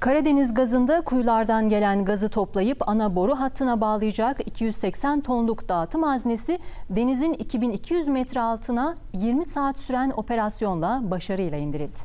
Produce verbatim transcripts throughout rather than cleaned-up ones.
Karadeniz gazında kuyulardan gelen gazı toplayıp ana boru hattına bağlayacak iki yüz seksen tonluk dağıtım haznesi denizin iki bin iki yüz metre altına yirmi saat süren operasyonla başarıyla indirildi.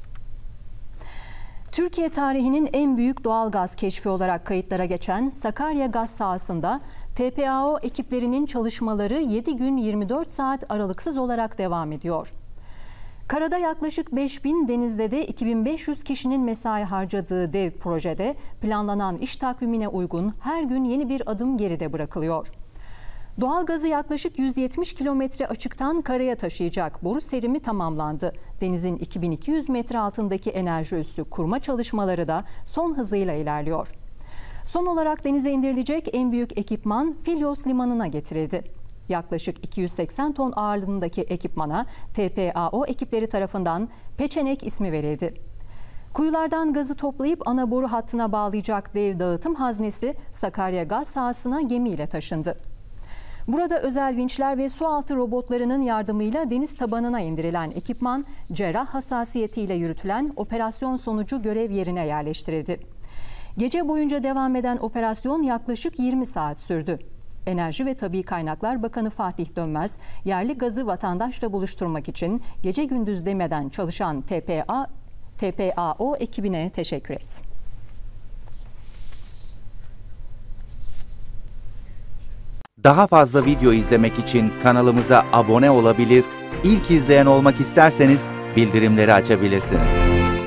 Türkiye tarihinin en büyük doğal gaz keşfi olarak kayıtlara geçen Sakarya gaz sahasında T P A O ekiplerinin çalışmaları yedi gün yirmi dört saat aralıksız olarak devam ediyor. Karada yaklaşık beş bin, denizde de iki bin beş yüz kişinin mesai harcadığı dev projede planlanan iş takvimine uygun her gün yeni bir adım geride bırakılıyor. Doğalgazı yaklaşık yüz yetmiş kilometre açıktan karaya taşıyacak boru serimi tamamlandı. Denizin iki bin iki yüz metre altındaki enerji üssü kurma çalışmaları da son hızıyla ilerliyor. Son olarak denize indirilecek en büyük ekipman Filyos Limanı'na getirildi. Yaklaşık iki yüz seksen ton ağırlığındaki ekipmana T P A O ekipleri tarafından Peçenek ismi verildi. Kuyulardan gazı toplayıp ana boru hattına bağlayacak dev dağıtım haznesi Sakarya gaz sahasına gemiyle taşındı. Burada özel vinçler ve sualtı robotlarının yardımıyla deniz tabanına indirilen ekipman, cerrah hassasiyetiyle yürütülen operasyon sonucu görev yerine yerleştirildi. Gece boyunca devam eden operasyon yaklaşık yirmi saat sürdü. Enerji ve Tabii Kaynaklar Bakanı Fatih Dönmez, yerli gazı vatandaşla buluşturmak için gece gündüz demeden çalışan T P A, T P A O ekibine teşekkür etti. Daha fazla video izlemek için kanalımıza abone olabilir, ilk izleyen olmak isterseniz bildirimleri açabilirsiniz.